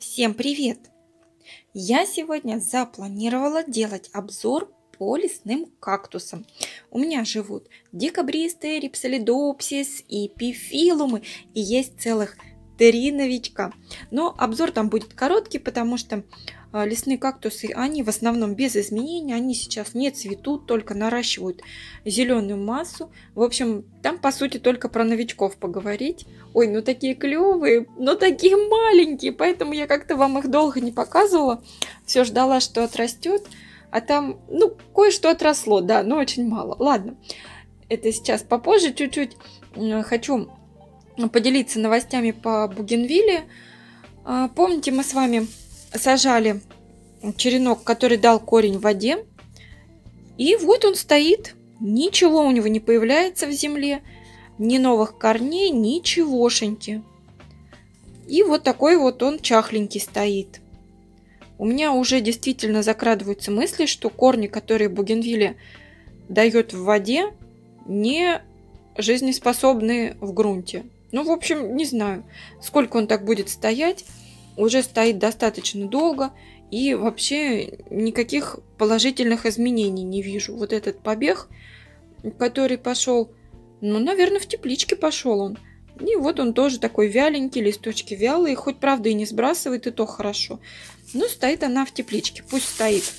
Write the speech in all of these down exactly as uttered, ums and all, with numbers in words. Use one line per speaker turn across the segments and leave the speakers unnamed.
Всем привет! Я сегодня запланировала делать обзор по лесным кактусам. У меня живут декабристы, рипсолидопсис и пифилумы, и есть целых три новичка. Но обзор там будет короткий, потому что лесные кактусы, они в основном без изменений, они сейчас не цветут, только наращивают зеленую массу. В общем, там по сути только про новичков поговорить. Ой, ну такие клевые, но такие маленькие, поэтому я как-то вам их долго не показывала. Все ждала, что отрастет, а там, ну, кое-что отросло, да, но очень мало. Ладно, это сейчас попозже чуть-чуть. Хочу поделиться новостями по бугенвилле. Помните, мы с вами сажали черенок, который дал корень в воде. И вот он стоит. Ничего у него не появляется в земле. Ни новых корней, ничегошеньки. И вот такой вот он чахленький стоит. У меня уже действительно закрадываются мысли, что корни, которые бугенвилля дает в воде, не жизнеспособны в грунте. Ну, в общем, не знаю, сколько он так будет стоять. Уже стоит достаточно долго. И вообще никаких положительных изменений не вижу. Вот этот побег, который пошел, ну, наверное, в тепличке пошел он. И вот он тоже такой вяленький, листочки вялые. Хоть, правда, и не сбрасывает, и то хорошо. Но стоит она в тепличке. Пусть стоит.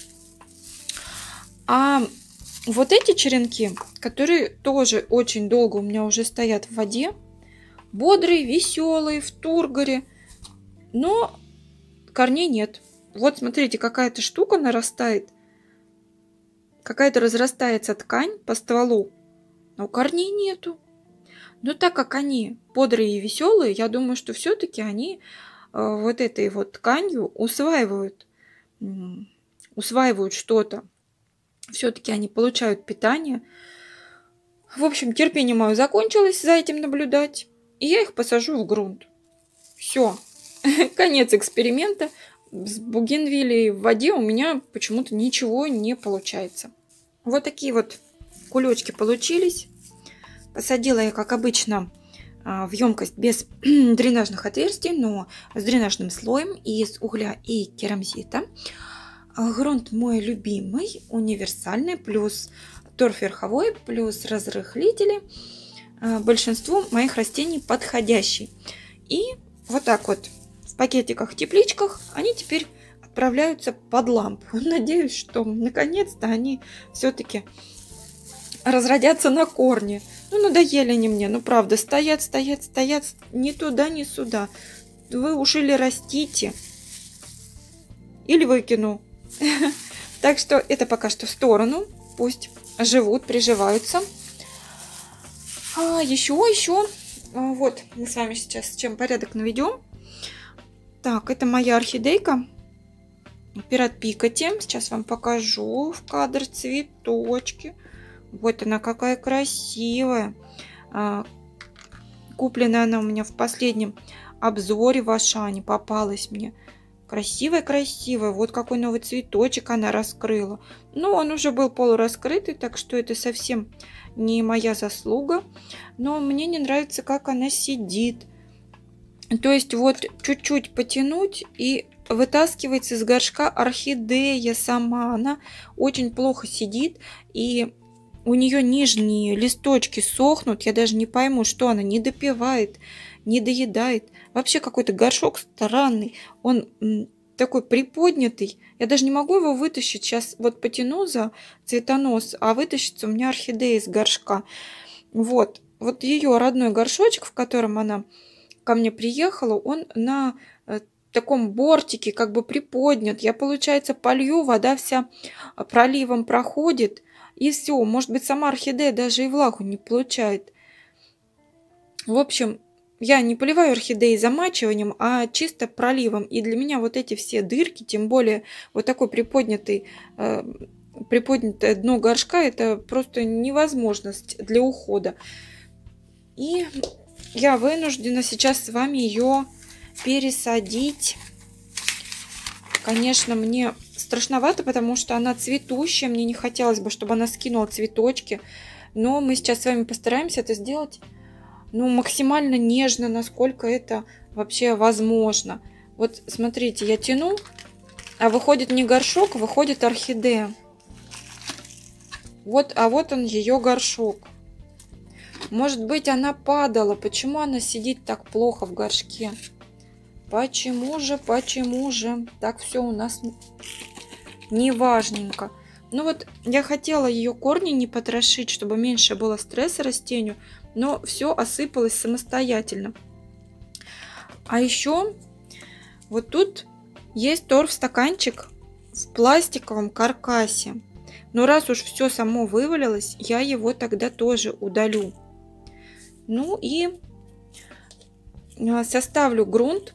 А вот эти черенки, которые тоже очень долго у меня уже стоят в воде, бодрые, веселые, в тургоре, но корней нет. Вот смотрите, какая-то штука нарастает, какая-то разрастается ткань по стволу, но корней нету. Но так как они бодрые и веселые, я думаю, что все-таки они э, вот этой вот тканью усваивают, э, усваивают что-то. Все-таки они получают питание. В общем, терпение мое закончилось за этим наблюдать, и я их посажу в грунт. Все, конец эксперимента. С бугенвиллей в воде у меня почему-то ничего не получается. Вот такие вот кулечки получились. Посадила я, как обычно, в емкость без дренажных отверстий, но с дренажным слоем из угля и керамзита. Грунт мой любимый, универсальный, плюс торф верховой, плюс разрыхлители. Большинству моих растений подходящий. И вот так вот в пакетиках, в тепличках они теперь отправляются под лампу. Надеюсь, что наконец-то они все-таки разродятся на корне. Ну, надоели они мне. Ну, правда, стоят, стоят, стоят. Ни туда, ни сюда. Вы уж или растите, или выкину. Так что это пока что в сторону. Пусть живут, приживаются. А еще, еще. Вот, мы с вами сейчас с чем порядок наведем. Так, это моя орхидейка. Пират Пикати. Сейчас вам покажу в кадр цветочки. Вот она какая красивая. Куплена она у меня в последнем обзоре в Ашане. Попалась мне. Красивая-красивая. Вот какой новый цветочек она раскрыла. Но он уже был полураскрытый, так что это совсем не моя заслуга. Но мне не нравится, как она сидит. То есть вот чуть-чуть потянуть, и вытаскивается из горшка орхидея сама. Она очень плохо сидит, и у нее нижние листочки сохнут. Я даже не пойму, что она не допивает, не доедает. Вообще какой-то горшок странный. Он такой приподнятый. Я даже не могу его вытащить. Сейчас вот потяну за цветонос, а вытащится у меня орхидея из горшка. Вот. Вот ее родной горшочек, в котором она ко мне приехала, он на таком бортике как бы приподнят. Я, получается, полью, вода вся проливом проходит, и все. Может быть, сама орхидея даже и влагу не получает. В общем, я не поливаю орхидеи замачиванием, а чисто проливом. И для меня вот эти все дырки, тем более вот такой приподнятый, э, приподнятое дно горшка, это просто невозможность для ухода. И я вынуждена сейчас с вами ее пересадить. Конечно, мне страшновато, потому что она цветущая. Мне не хотелось бы, чтобы она скинула цветочки. Но мы сейчас с вами постараемся это сделать, ну, максимально нежно, насколько это вообще возможно. Вот смотрите, я тяну, а выходит не горшок, выходит орхидея. Вот, а вот он, ее горшок. Может быть, она падала. Почему она сидит так плохо в горшке? Почему же, почему же? Так все у нас не важненько. Ну вот, я хотела ее корни не потрошить, чтобы меньше было стресса растению, но все осыпалось самостоятельно. А еще вот тут есть торф-стаканчик в пластиковом каркасе. Но раз уж все само вывалилось, я его тогда тоже удалю. Ну и составлю грунт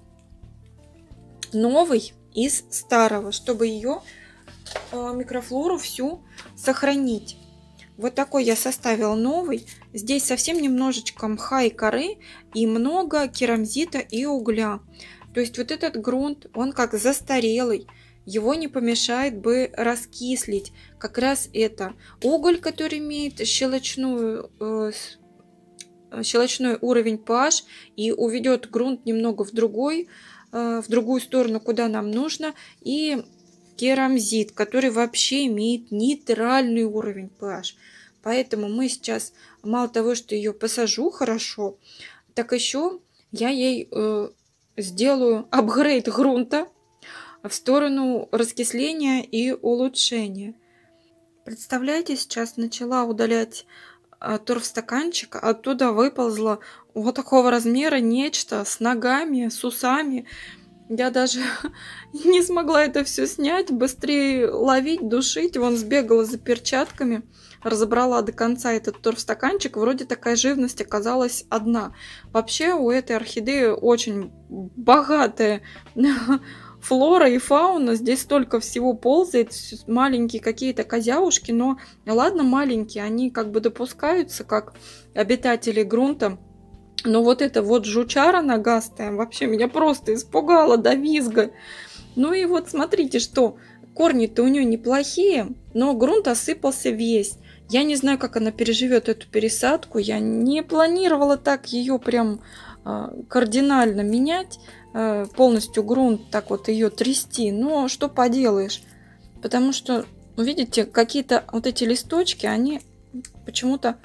новый из старого, чтобы ее микрофлору всю сохранить. Вот такой я составила новый. Здесь совсем немножечко мха и коры и много керамзита и угля. То есть вот этот грунт, он как застарелый. Его не помешает бы раскислить. Как раз это уголь, который имеет щелочную, э, щелочной уровень pH и уведет грунт немного в, другой, э, в другую сторону, куда нам нужно. И керамзит, который вообще имеет нейтральный уровень pH. Поэтому мы сейчас, мало того, что ее посажу хорошо, так еще я ей э, сделаю апгрейд грунта в сторону раскисления и улучшения. Представляете, сейчас начала удалять э, торф-стаканчик, оттуда выползло вот такого размера нечто с ногами, с усами. Я даже не смогла это все снять, быстрее ловить, душить. Вон сбегала за перчатками, разобрала до конца этот торф-стаканчик. Вроде такая живность оказалась одна. Вообще у этой орхидеи очень богатая флора и фауна. Здесь столько всего ползает, маленькие какие-то козявушки. Но ладно, маленькие, они как бы допускаются как обитатели грунта. Но вот эта вот жучара ногастая вообще меня просто испугала до визга. Ну и вот смотрите, что корни-то у нее неплохие, но грунт осыпался весь. Я не знаю, как она переживет эту пересадку. Я не планировала так ее прям э, кардинально менять, э, полностью грунт так вот ее трясти. Но что поделаешь, потому что, видите, какие-то вот эти листочки, они почему-то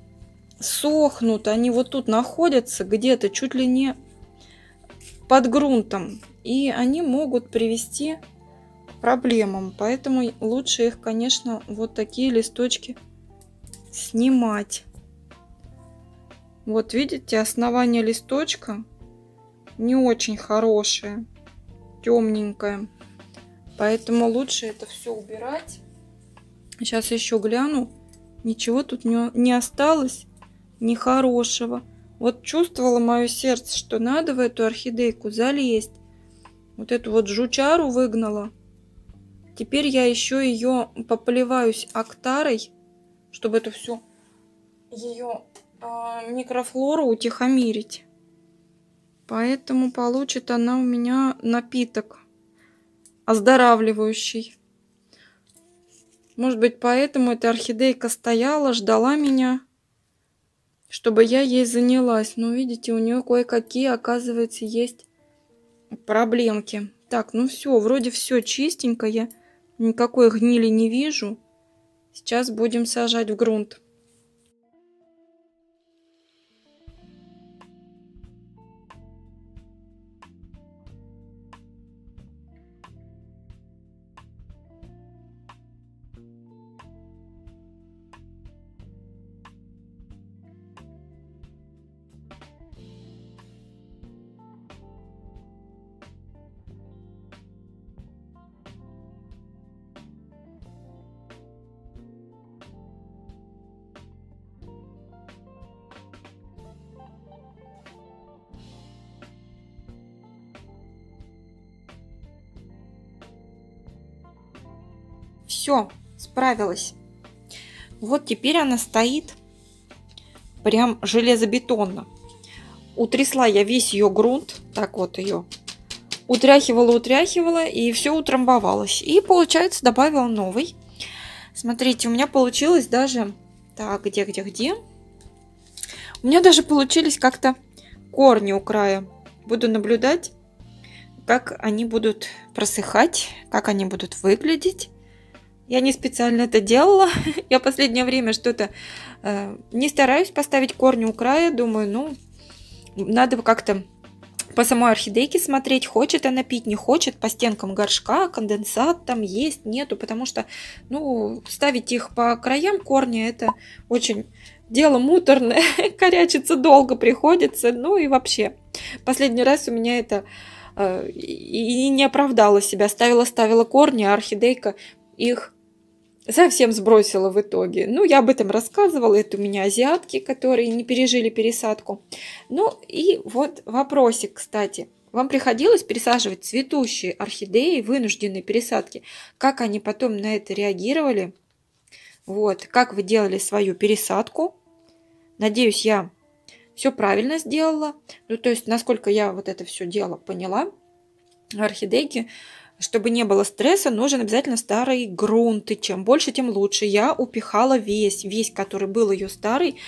сохнут, они вот тут находятся где-то чуть ли не под грунтом, и они могут привести к проблемам, поэтому лучше их, конечно, вот такие листочки снимать. Вот видите, основание листочка не очень хорошее, темненькое, поэтому лучше это все убирать. Сейчас еще гляну, ничего тут не, не осталось нехорошего. Вот чувствовало мое сердце, что надо в эту орхидейку залезть. Вот эту вот жучару выгнала. Теперь я еще ее пополиваюсь актарой, чтобы эту всю ее э, микрофлору утихомирить. Поэтому получит она у меня напиток оздоравливающий. Может быть, поэтому эта орхидейка стояла, ждала меня, чтобы я ей занялась. Но видите, у нее кое-какие, оказывается, есть проблемки. Так, ну все, вроде все чистенько, я никакой гнили не вижу. Сейчас будем сажать в грунт. Все, справилась. Вот теперь она стоит прям железобетонно. Утрясла я весь ее грунт. Так вот ее утряхивала, утряхивала, и все утрамбовалось. И получается добавила новый. Смотрите, у меня получилось даже... Так, где, где, где? У меня даже получились как-то корни у края. Буду наблюдать, как они будут просыхать, как они будут выглядеть. Я не специально это делала. Я в последнее время что-то э, не стараюсь поставить корни у края. Думаю, ну, надо как-то по самой орхидейке смотреть, хочет она пить, не хочет, по стенкам горшка, конденсат там есть, нету, потому что, ну, ставить их по краям корня, это очень дело муторное, корячиться долго приходится, ну и вообще. Последний раз у меня это э, и не оправдало себя, ставила-ставила корни, а орхидейка их совсем сбросила в итоге. Ну, я об этом рассказывала. Это у меня азиатки, которые не пережили пересадку. Ну, и вот вопросик, кстати. Вам приходилось пересаживать цветущие орхидеи, вынужденные пересадки? Как они потом на это реагировали? Вот, как вы делали свою пересадку? Надеюсь, я все правильно сделала. Ну, то есть, насколько я вот это все дело поняла, орхидейки, чтобы не было стресса, нужен обязательно старый грунт. И чем больше, тем лучше. Я упихала весь, весь, который был ее старый.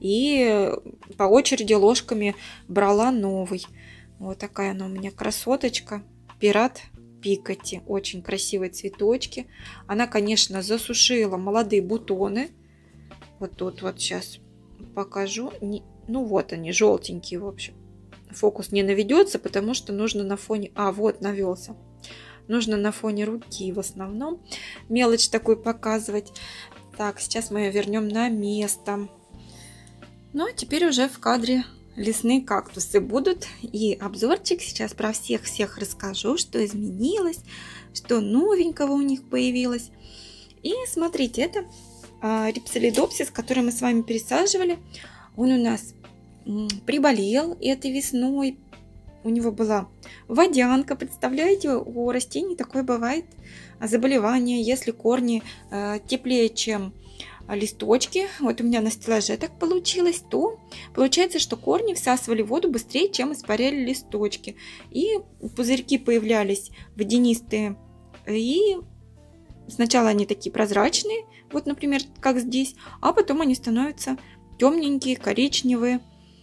И по очереди ложками брала новый. Вот такая она у меня красоточка. Пират Пикати. Очень красивые цветочки. Она, конечно, засушила молодые бутоны. Вот тут вот сейчас покажу. Ну вот они, желтенькие, в общем. Фокус не наведется, потому что нужно на фоне... А, вот навелся. Нужно на фоне руки в основном мелочь такую показывать. Так, сейчас мы ее вернем на место. Ну, а теперь уже в кадре лесные кактусы будут. И обзорчик сейчас про всех-всех расскажу, что изменилось, что новенького у них появилось. И смотрите, это а, рипсилидопсис, который мы с вами пересаживали. Он у нас м, приболел этой весной. У него была водянка, представляете, у растений такое бывает заболевание, если корни э, теплее, чем листочки. Вот у меня на стеллаже так получилось, то получается, что корни всасывали воду быстрее, чем испаряли листочки. И пузырьки появлялись водянистые, и сначала они такие прозрачные, вот, например, как здесь, а потом они становятся темненькие, коричневые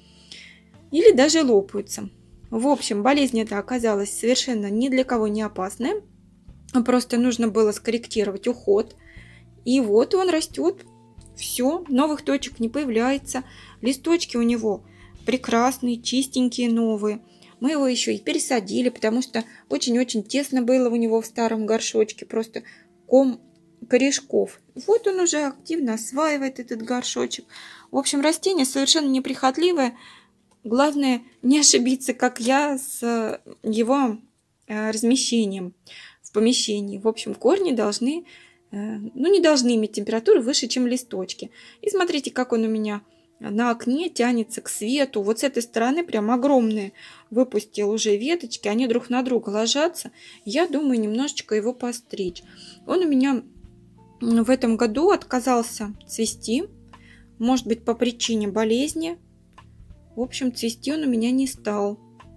или даже лопаются. В общем, болезнь эта оказалась совершенно ни для кого не опасная. Просто нужно было скорректировать уход. И вот он растет. Все, новых точек не появляется. Листочки у него прекрасные, чистенькие, новые. Мы его еще и пересадили, потому что очень-очень тесно было у него в старом горшочке. Просто ком корешков. Вот он уже активно осваивает этот горшочек. В общем, растение совершенно неприхотливое. Главное не ошибиться, как я, с его размещением в помещении. В общем, корни должны, ну, не должны иметь температуру выше, чем листочки. И смотрите, как он у меня на окне тянется к свету. Вот с этой стороны прям огромные выпустил уже веточки. Они друг на друга ложатся. Я думаю немножечко его постричь. Он у меня в этом году отказался цвести. Может быть, по причине болезни. В общем, цвести он у меня не стал.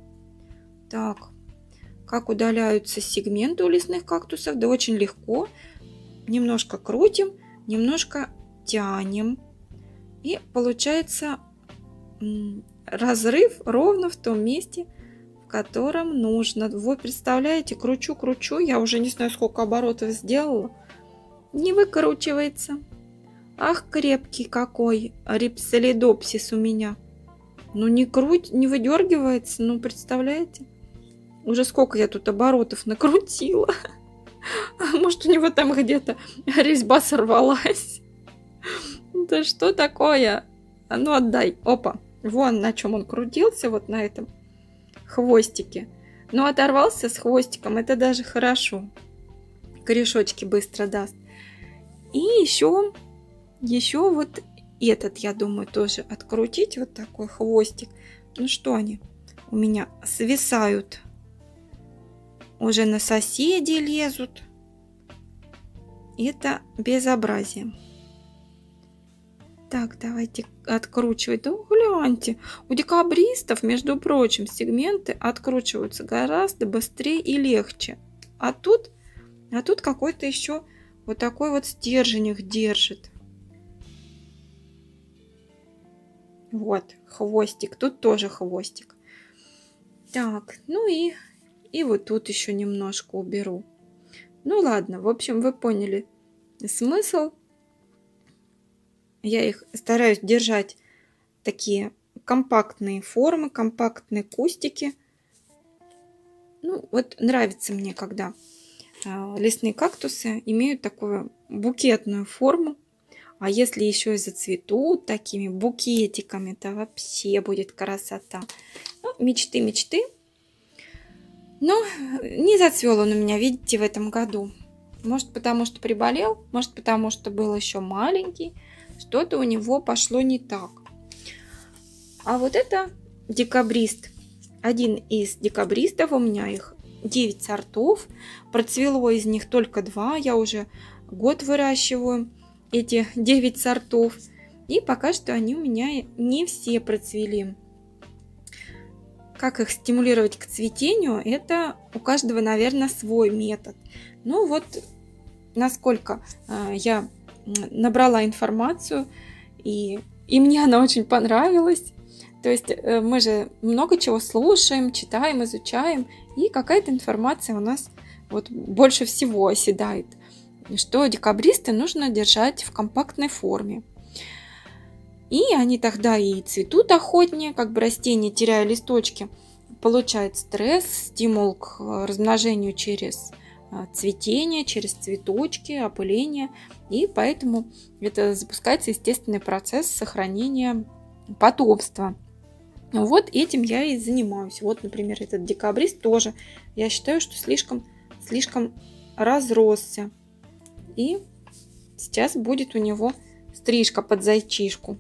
Так, как удаляются сегменты у лесных кактусов? Да очень легко. Немножко крутим, немножко тянем. И получается разрыв ровно в том месте, в котором нужно. Вы представляете, кручу-кручу. Я уже не знаю, сколько оборотов сделала. Не выкручивается. Ах, крепкий какой рипсилидопсис у меня. Ну, не круть, не выдергивается, ну, представляете? Уже сколько я тут оборотов накрутила. Может, у него там где-то резьба сорвалась. Да что такое? А ну, отдай. Опа. Вон на чем он крутился, вот на этом хвостике. Ну, оторвался с хвостиком, это даже хорошо. Корешочки быстро даст. И еще, еще вот... Этот, я думаю, тоже открутить. Вот такой хвостик. Ну что они у меня свисают. Уже на соседей лезут. Это безобразие. Так, давайте откручивать. Да гляньте. У декабристов, между прочим, сегменты откручиваются гораздо быстрее и легче. А тут, а тут какой-то еще вот такой вот стержень их держит. Вот, хвостик. Тут тоже хвостик. Так, ну и И вот тут еще немножко уберу. Ну ладно, в общем, вы поняли смысл. Я их стараюсь держать такие компактные формы, компактные кустики. Ну, вот нравится мне, когда лесные кактусы имеют такую букетную форму. А если еще и зацветут такими букетиками, то вообще будет красота. Ну, мечты, мечты. Но не зацвел он у меня, видите, в этом году. Может, потому что приболел, может, потому что был еще маленький. Что-то у него пошло не так. А вот это декабрист. Один из декабристов, у меня их девять сортов. Процвело из них только два. Я уже год выращиваю эти девять сортов. И пока что они у меня не все процвели. Как их стимулировать к цветению, это у каждого, наверное, свой метод. Ну вот, насколько э, я набрала информацию, и, и мне она очень понравилась. То есть э, мы же много чего слушаем, читаем, изучаем, и какая-то информация у нас вот больше всего оседает, что декабристы нужно держать в компактной форме. И они тогда и цветут охотнее, как бы растение, теряя листочки, получает стресс, стимул к размножению через цветение, через цветочки, опыление. И поэтому это запускается естественный процесс сохранения потомства. Вот этим я и занимаюсь. Вот, например, этот декабрист тоже, я считаю, что слишком, слишком разросся. И сейчас будет у него стрижка под зайчишку.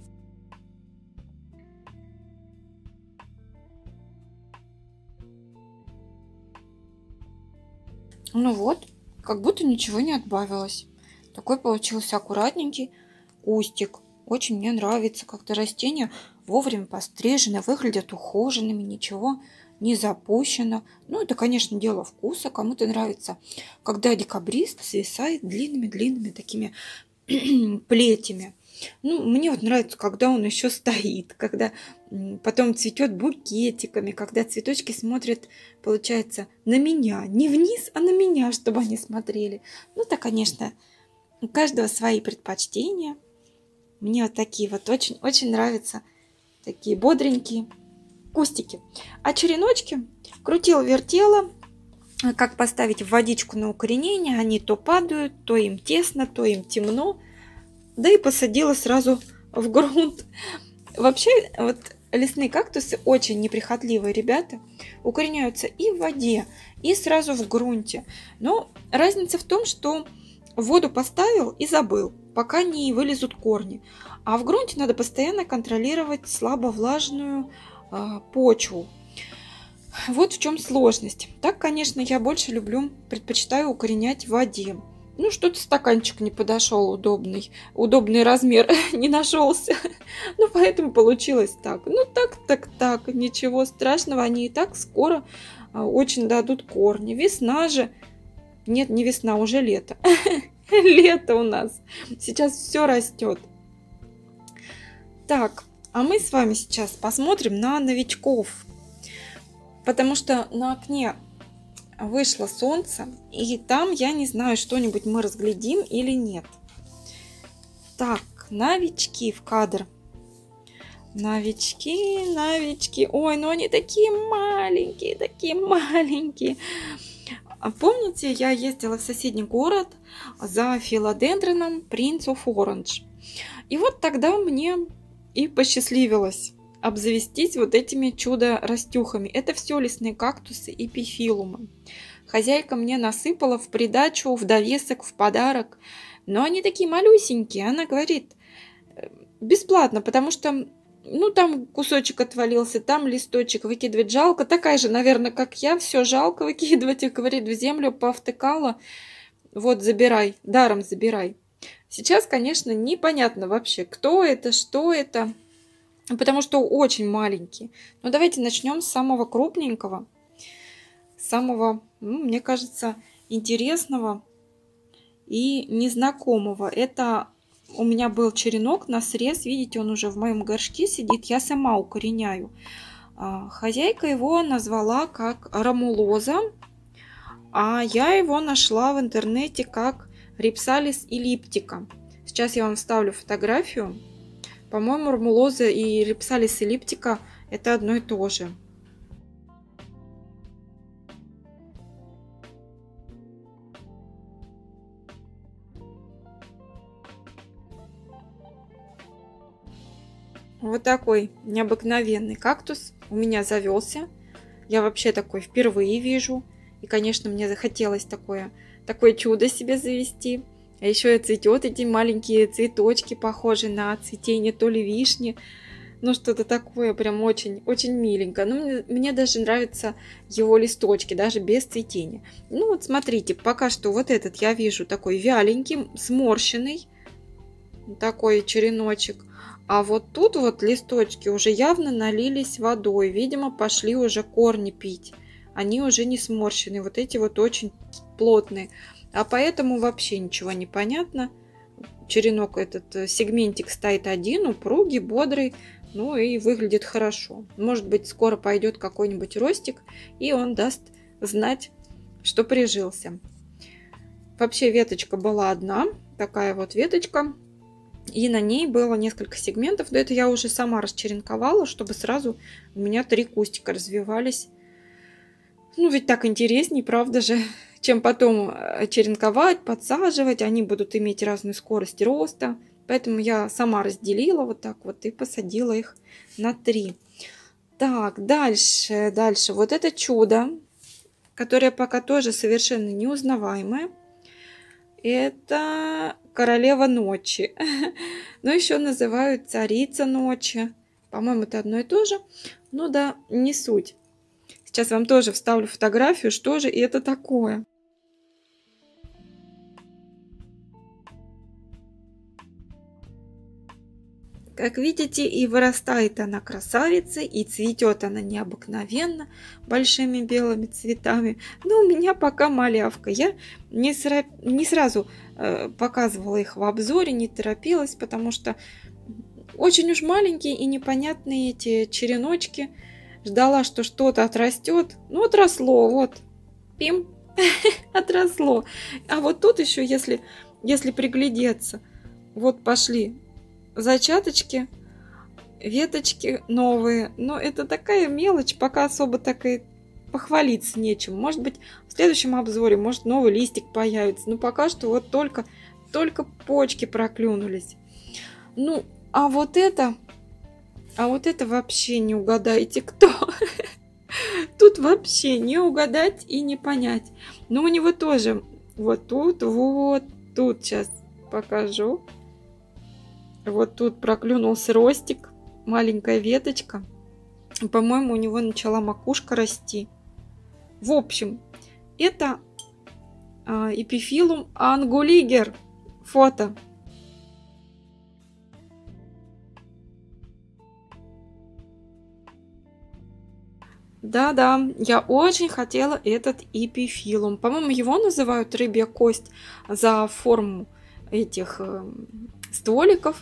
Ну вот, как будто ничего не отбавилось. Такой получился аккуратненький кустик. Очень мне нравится, когда растения вовремя пострижены, выглядят ухоженными, ничего не запущено. Ну, это, конечно, дело вкуса. Кому-то нравится, когда декабрист свисает длинными-длинными такими плетями. Ну, мне вот нравится, когда он еще стоит, когда потом цветет букетиками, когда цветочки смотрят, получается, на меня. Не вниз, а на меня, чтобы они смотрели. Ну, это, конечно, у каждого свои предпочтения. Мне вот такие вот очень-очень нравятся, такие бодренькие кустики. А череночки крутила-вертела, как поставить в водичку на укоренение. Они то падают, то им тесно, то им темно. Да и посадила сразу в грунт. Вообще, вот лесные кактусы очень неприхотливые ребята. Укореняются и в воде, и сразу в грунте. Но разница в том, что в воду поставил и забыл, пока не вылезут корни. А в грунте надо постоянно контролировать слабо влажную э, почву. Вот в чем сложность. Так, конечно, я больше люблю, предпочитаю укоренять в воде. Ну, что-то стаканчик не подошел удобный. Удобный размер не нашелся. Ну, поэтому получилось так. Ну, так, так, так. Ничего страшного. Они и так скоро очень дадут корни. Весна же. Нет, не весна, уже лето. Лето у нас. Сейчас все растет. Так, а мы с вами сейчас посмотрим на новичков. Потому что на окне вышло солнце, и там, я не знаю, что-нибудь мы разглядим или нет. Так, новички в кадр. Новички, новички. Ой, ну они такие маленькие, такие маленькие. Помните, я ездила в соседний город за филодендроном Prince of Orange. И вот тогда мне и посчастливилось обзавестись вот этими чудо-растюхами. Это все лесные кактусы и эпифилумы. Хозяйка мне насыпала в придачу, в довесок, в подарок. Но они такие малюсенькие. Она говорит, бесплатно, потому что, ну, там кусочек отвалился, там листочек, выкидывать жалко. Такая же, наверное, как я, все жалко выкидывать. И говорит, в землю повтыкала. Вот, забирай, даром забирай. Сейчас, конечно, непонятно вообще, кто это, что это. Потому что очень маленький. Но давайте начнем с самого крупненького. Самого, ну, мне кажется, интересного и незнакомого. Это у меня был черенок на срез. Видите, он уже в моем горшке сидит. Я сама укореняю. Хозяйка его назвала как рамулоза. А я его нашла в интернете как Rhipsalis elliptica. Сейчас я вам вставлю фотографию. По-моему, ромулоза и Rhipsalis elliptica это одно и то же. Вот такой необыкновенный кактус у меня завелся. Я вообще такой впервые вижу. И, конечно, мне захотелось такое, такое чудо себе завести. А еще и цветет эти маленькие цветочки, похожие на цветение то ли вишни. Ну, что-то такое прям очень-очень миленькое. Ну, мне, мне даже нравятся его листочки, даже без цветения. Ну, вот смотрите, пока что вот этот я вижу такой вяленький, сморщенный. Такой череночек. А вот тут вот листочки уже явно налились водой. Видимо, пошли уже корни пить. Они уже не сморщенные. Вот эти вот очень плотные. А поэтому вообще ничего не понятно. Черенок этот, сегментик стоит один, упругий, бодрый. Ну и выглядит хорошо. Может быть, скоро пойдет какой-нибудь ростик. И он даст знать, что прижился. Вообще веточка была одна. Такая вот веточка. И на ней было несколько сегментов. Да это я уже сама расчеренковала, чтобы сразу у меня три кустика развивались. Ну ведь так интересней, правда же, чем потом черенковать, подсаживать. Они будут иметь разную скорость роста. Поэтому я сама разделила вот так вот и посадила их на три. Так, дальше, дальше. Вот это чудо, которое пока тоже совершенно неузнаваемое. Это королева ночи. Но еще называют царица ночи. По-моему, это одно и то же. Ну да, не суть. Сейчас вам тоже вставлю фотографию, что же это такое. Как видите, и вырастает она красавица, и цветет она необыкновенно большими белыми цветами. Но у меня пока малявка. Я не, сра... не сразу э, показывала их в обзоре, не торопилась, потому что очень уж маленькие и непонятные эти череночки. Ждала, что что-то отрастет. Ну, отросло, вот. Пим, отросло. А вот тут еще, если, если приглядеться, вот пошли зачаточки, веточки новые. Но это такая мелочь, пока особо так и похвалиться нечем. Может быть, в следующем обзоре, может, новый листик появится. Но пока что вот только, только почки проклюнулись. Ну, а вот это, а вот это вообще не угадаете, кто. Тут вообще не угадать и не понять. Но у него тоже вот тут, вот тут сейчас покажу. Вот тут проклюнулся ростик, маленькая веточка. По-моему, у него начала макушка расти. В общем, это Epiphyllum anguliger. Фото. Да-да, я очень хотела этот Epiphyllum. По-моему, его называют рыбья кость за форму этих э, стволиков.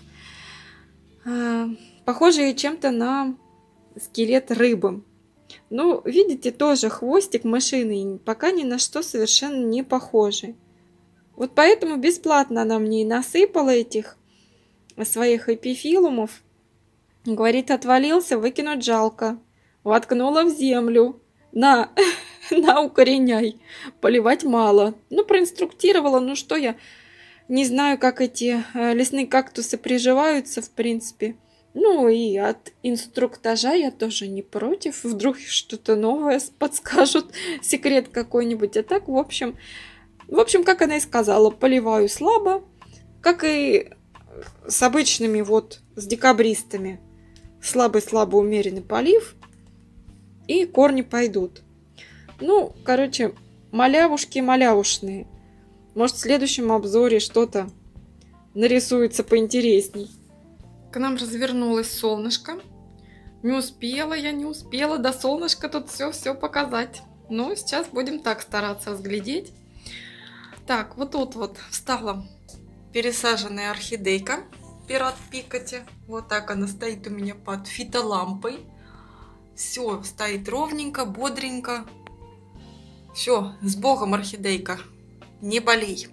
Похожие чем-то на скелет рыбы. Ну, видите, тоже хвостик мышиный, пока ни на что совершенно не похожий. Вот поэтому бесплатно она мне и насыпала этих своих эпифилумов. Говорит, отвалился, выкинуть жалко. Воткнула в землю. На, на, укореняй. Поливать мало. Ну, проинструктировала, ну что я... Не знаю, как эти лесные кактусы приживаются, в принципе. Ну и от инструктажа я тоже не против. Вдруг что-то новое подскажут, секрет какой-нибудь. А так, в общем, в общем, как она и сказала, поливаю слабо, как и с обычными вот, с декабристами. Слабый-слабо умеренный полив, и корни пойдут. Ну, короче, малявушки-малявушные. Может, в следующем обзоре что-то нарисуется поинтересней. К нам развернулось солнышко. Не успела я, не успела до солнышка тут все-все показать. Но сейчас будем так стараться разглядеть. Так, вот тут вот встала пересаженная орхидейка Пират Пикати. Вот так она стоит у меня под фитолампой. Все стоит ровненько, бодренько. Все, с Богом, орхидейка, не болей.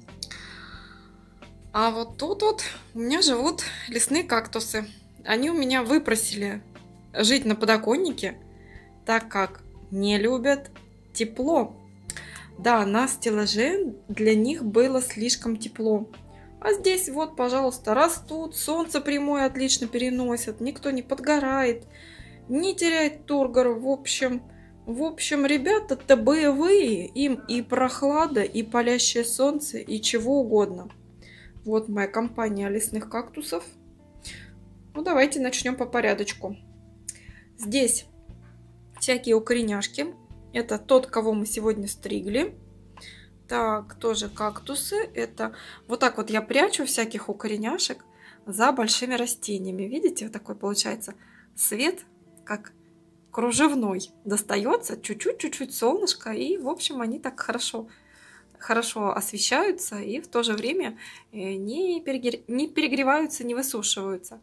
А вот тут вот у меня живут лесные кактусы. Они у меня выпросили жить на подоконнике, так как не любят тепло. Да, на стеллаже для них было слишком тепло. А здесь вот, пожалуйста, растут, солнце прямое отлично переносят, никто не подгорает, не теряет тургор. В общем, в общем, ребята-то боевые, им и прохлада, и палящее солнце, и чего угодно. Вот моя компания лесных кактусов. Ну, давайте начнем по порядочку. Здесь всякие укореняшки. Это тот, кого мы сегодня стригли. Так, тоже кактусы. Это вот так вот я прячу всяких укореняшек за большими растениями. Видите, вот такой получается свет, как кружевной. Достается чуть-чуть, чуть-чуть солнышко. И, в общем, они так хорошо, хорошо освещаются и в то же время не, перегр... не перегреваются, не высушиваются.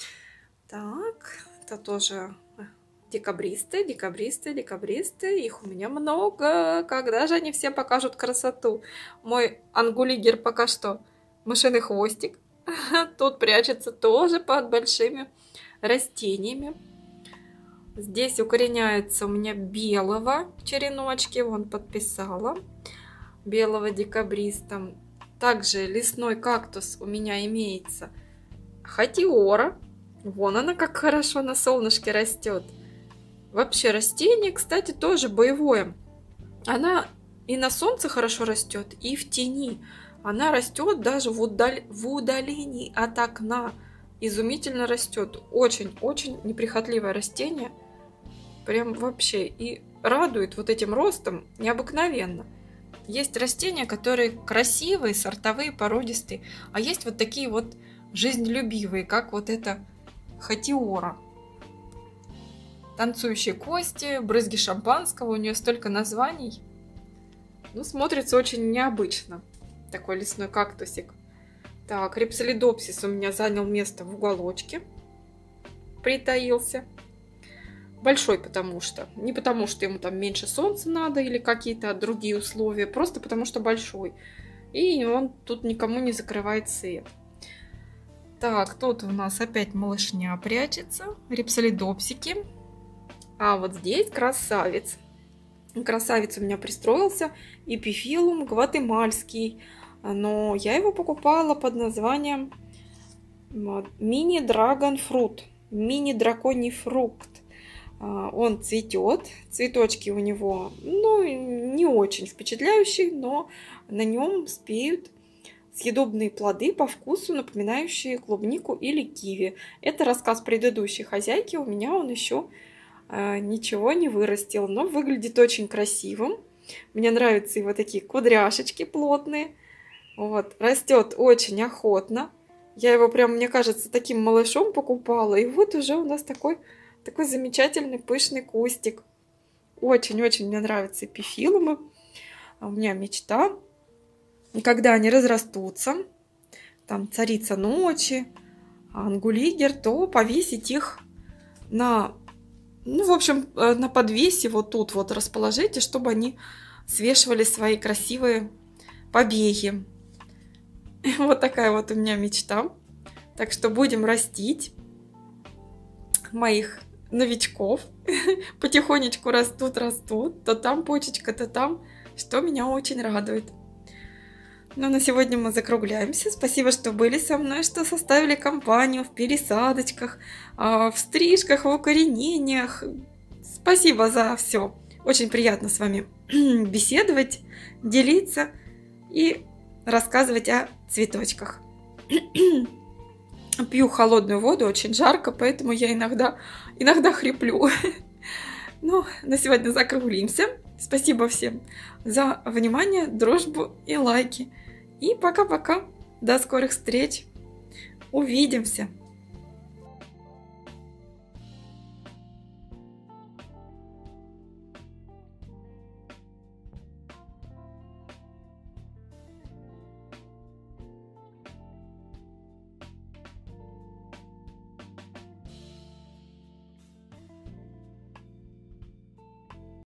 Так, это тоже декабристы, декабристы, декабристы. Их у меня много. Когда же они все покажут красоту? Мой ангулигер пока что мышиный хвостик. Тут прячется тоже под большими растениями. Здесь укореняется у меня белого череночки. Вон подписала. Белого декабриста. Также лесной кактус у меня имеется хатиора. Вон она как хорошо на солнышке растет. Вообще растение, кстати, тоже боевое. Она и на солнце хорошо растет, и в тени. Она растет даже в, удал... в удалении от окна. Изумительно растет. Очень-очень неприхотливое растение. Прям вообще. И радует вот этим ростом необыкновенно. Есть растения, которые красивые, сортовые, породистые. А есть вот такие вот жизнелюбивые, как вот это хатиора. Танцующие кости, брызги шампанского, у нее столько названий. Ну, смотрится очень необычно. Такой лесной кактусик. Так, рипсолидопсис у меня занял место в уголочке. Притаился. Большой потому что. Не потому что ему там меньше солнца надо или какие-то другие условия. Просто потому что большой. И он тут никому не закрывает свет. Так, тут у нас опять малышня прячется. Рипсолидопсики. А вот здесь красавец. Красавец у меня пристроился. Эпифилум гватемальский. Но я его покупала под названием мини-драгон-фрут. Мини-драконий фрукт. Он цветет. Цветочки у него, ну, не очень впечатляющие, но на нем спеют съедобные плоды по вкусу, напоминающие клубнику или киви. Это рассказ предыдущей хозяйки. У меня он еще э, ничего не вырастил, но выглядит очень красивым. Мне нравятся его такие кудряшечки плотные. Вот, растет очень охотно. Я его прям, мне кажется, таким малышом покупала. И вот уже у нас такой, такой замечательный пышный кустик. Очень-очень мне нравятся эпифилумы. У меня мечта. И когда они разрастутся, там царица ночи, ангулигер, то повесить их на, ну, в общем, на подвесе вот тут вот расположите, чтобы они свешивали свои красивые побеги. Вот такая вот у меня мечта. Так что будем растить моих новичков. Потихонечку растут, растут. То там почечка, то там, что меня очень радует. Ну, на сегодня мы закругляемся. Спасибо, что были со мной, что составили компанию в пересадочках, в стрижках, в укоренениях. Спасибо за все. Очень приятно с вами беседовать, делиться и рассказывать о цветочках. Пью холодную воду, очень жарко, поэтому я иногда, иногда хриплю. Ну, на сегодня закруглимся. Спасибо всем за внимание, дружбу и лайки. И пока-пока. До скорых встреч. Увидимся.